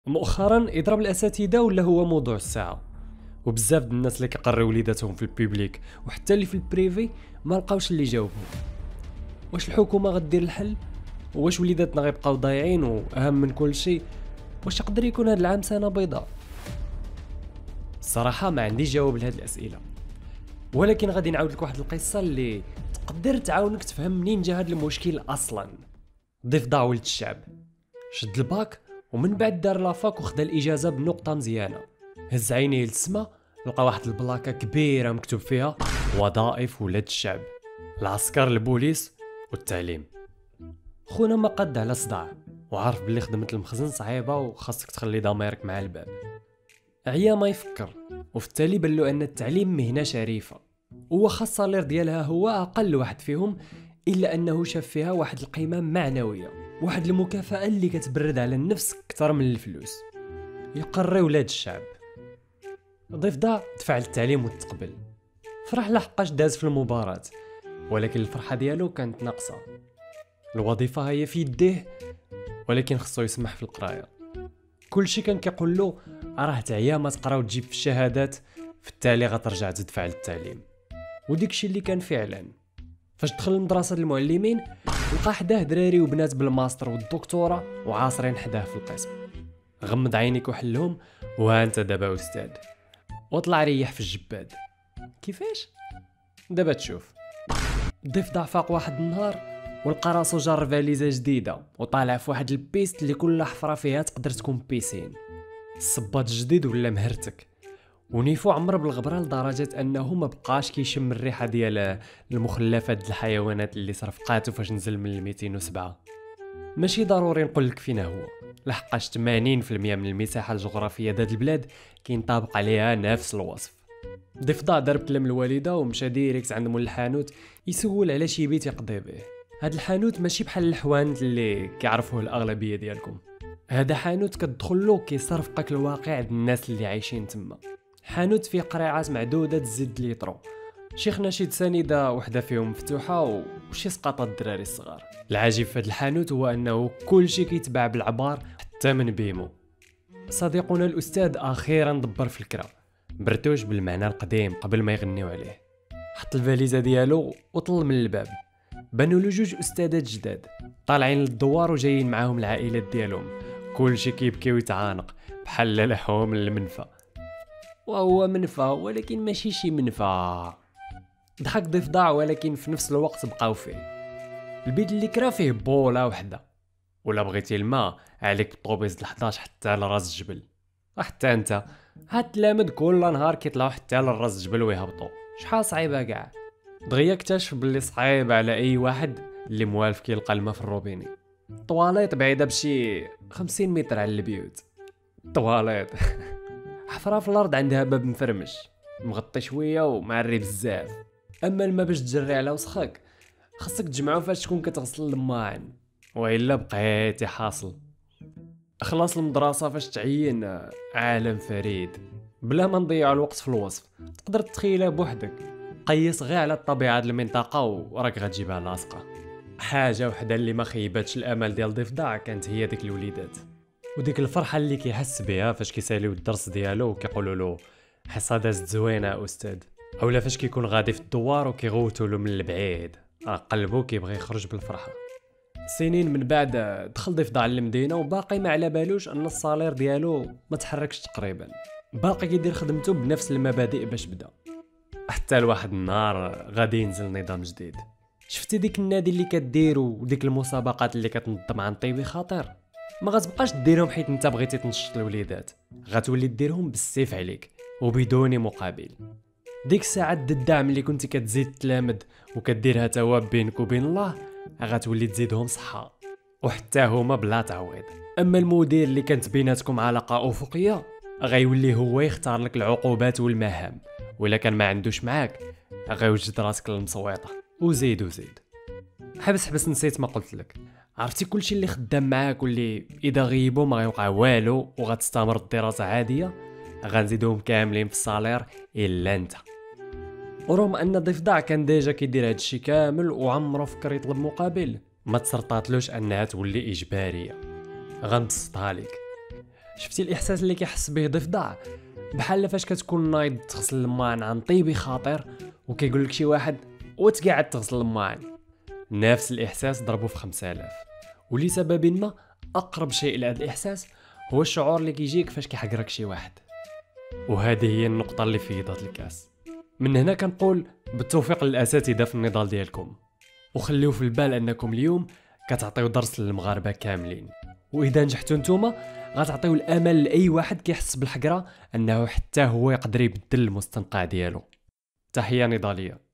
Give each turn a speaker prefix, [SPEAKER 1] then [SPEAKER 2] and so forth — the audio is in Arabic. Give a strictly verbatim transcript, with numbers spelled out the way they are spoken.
[SPEAKER 1] مؤخرا اضراب الاساتذه ولا هو موضوع الساعه، وبزاف د الناس اللي كيقريو وليداتهم في البيبليك وحتى اللي في البريفي ما لقاوش اللي جاوبهم. واش الحكومه غدير الحل؟ واش وليداتنا غيبقاو ضايعين؟ واهم من كل شيء، واش يقدر يكون هذا العام سنه بيضاء؟ الصراحه ما عنديش جواب لهاد الاسئله، ولكن غادي نعاود لك واحد القصه اللي تقدر تعاونك تفهم منين جا هاد المشكل اصلا. ضفدع ولد الشعب شد الباك ومن بعد دار لافاك وخدا الاجازه بنقطه مزيانه، هز عينيه للسما لقى واحد البلاكه كبيره مكتوب فيها وظائف ولاد الشعب، العسكر، البوليس والتعليم. خونا ما قد على صداع وعارف بلي خدمه المخزن صعيبه وخاصك تخلي ضميرك مع الباب. عيا ما يفكر، وفي التالي بان له ان التعليم مهنه شريفه، وواخا الصالير ديالها هو اقل واحد فيهم، الا انه شاف فيها واحد القيمه معنويه، واحد المكافاه اللي كتبرد على النفس اكثر من الفلوس. يقري ولاد الشعب. ضفدع دفع للتعليم وتقبل، فرح لحقاش داز في المباراة، ولكن الفرحه ديالو كانت ناقصه. الوظيفه هي في يديه، ولكن خصو يسمح في القرايه. كلشي كان كيقول له راه تعيا ما تقرا وتجيب في الشهادات، في التالي غترجع تدفع للتعليم. وديكشي اللي كان فعلا. فاش دخل لمدرسه المعلمين لقى حداه دراري وبنات بالماستر والدكتوراه وعاصرين حداه في القسم. غمض عينيك وحلهم، وها انت دابا استاذ، وطلع ريح في الجباد. كيفاش؟ دابا تشوف. ضفدع فاق واحد النهار ولقى راسو جار فاليزه جديده وطالع في واحد البيست اللي كل حفره فيها تقدر تكون بيسين. الصباط جديد ولا مهرتك، ونيفو عمر بالغبره لدرجه انه ما بقاش كيشم الريحه ديال المخلفات الحيوانات اللي صرفقاتو فاش نزل من مئتين وسبعة. ماشي ضروري نقول لك فين هو، لحقاش ثمانين بالمئة من المساحه الجغرافيه ديال البلاد كينطبق عليها نفس الوصف. ضفدع ضرب كلام الوالده ومشى ديريكت عند مول الحانوت يسول على شي بيت يقضي به. هاد الحانوت ماشي بحال الحوانت اللي كيعرفوه الاغلبيه ديالكم، هذا حانوت كتدخل له كيصرفقك الواقع د الناس اللي عايشين تما. حانوت فيه قريعات معدوده الزيت ليطرو، شي خناشيد سنيده وحده فيهم مفتوحه وشي سقاطات الدراري الصغار. العجيب في هاد الحانوت هو انه كلشي كيتباع بالعبار حتى من بيمو. صديقنا الاستاذ اخيرا دبر في الكرا، برتوش بالمعنى القديم قبل ما يغنيو عليه. حط الفاليزه ديالو وطل من الباب. بانوا له جوج استاذات جداد طالعين للدوار وجايين معاهم العائلات ديالهم، كلشي كيبكي ويتعانق بحال لحوم المنفى. وهو منفى ولكن ماشي شي منفى. ضحك ضفدع ولكن في نفس الوقت بقاو فيه. البيت اللي كرا فيه بوله وحده، ولا بغيتي الماء عليك الطوبيز الحداش حتى لراس الجبل. حتى انت هاد التلامذ كل نهار كيطلعوا حتى لراس الجبل ويهبطوا، شحال صعيبه كاع. دغيا اكتشف باللي صعيب على اي واحد اللي موالف كيلقى الماء في الروبيني. الطواليط بعيده بشي خمسين متر على البيوت. الطواليط حفره في الارض عندها باب مفرمش مغطي شويه ومعري بزاف. اما الماء باش تجري على وسخك خاصك تجمعو فاش تكون كتغسل الماعن، والا بقيتي حاصل. اخلاص المدرسه فاش تعين عالم فريد، بلا ما نضيعوا الوقت في الوصف تقدر تتخيلها بوحدك. قيس غير على الطبيعه ديال المنطقه وراك غتجيبها لاصقه. حاجه وحده اللي ما خيباتش الامل ديال ضفدع كانت هي ديك الوليدات، وديك الفرحه اللي كيحس بها فاش كيساليو الدرس ديالو وكيقولوا له حصه دازت زوينه استاذ، اولا فاش كيكون غادي في الدوار وكيغوتوا له من البعيد راه قلبو كيبغي يخرج بالفرحه. سنين من بعد دخل ضفدع للمدينه وباقي ما على بالوش ان الصالير ديالو ما تحركش تقريبا، باقي كيدير خدمته بنفس المبادئ باش بدا. حتى لواحد النهار غادي ينزل نظام جديد. شفتي ديك النادي اللي كديرو وديك المسابقات اللي كتنظم عن طيبي خاطر؟ ما غتبقاش ديرهم حيت انت بغيتي تنشط الوليدات، غتولي ديرهم بالسيف عليك وبدون مقابل. ديك الساعه الدعم اللي كنتي كتزيد تلامد وكديرها توا بينك وبين الله غتولي تزيدهم صحه وحتى هما بلا تعويض. اما المدير اللي كانت بيناتكم علاقه افقيه غيولي هو يختار لك العقوبات والمهام، ولا كان ما عندوش معاك غيوجد راسك للمصويطه. وزيد وزيد. حبس حبس نسيت ما قلت لك. عرفتي كلشي اللي خدام معاك واللي اذا غيبوا ما غيوقع والو وغتستمر الدراسه عاديه، غنزيدوهم كاملين في الصالير الا انت. ورغم ان ضفدع كان ديجا كيدير هادشي كامل وعمره فكر يطلب مقابل، ما تسرطاتلوش انها تولي اجباريه. غنبسطها لك. شفتي الاحساس اللي كيحس به ضفدع؟ بحال فاش كتكون نايض تغسل الماعن عن طيبي خاطر وكيقول لك شي واحد وتقعد تغسل الماعن. نفس الاحساس ضربه في خمسة آلاف، ولسبب ما اقرب شيء لهذا الاحساس هو الشعور اللي كيجيك فاش كيحقرك شي واحد. وهذه هي النقطه اللي في يد الكاس. من هنا كنقول بالتوفيق للاساتذه في النضال ديالكم، وخليو في البال انكم اليوم كتعطيو درس للمغاربه كاملين، واذا نجحتوا نتوما غتعطيو الامل لاي واحد كيحس بالحقره انه حتى هو يقدر يبدل المستنقع ديالو. تحيه نضاليه.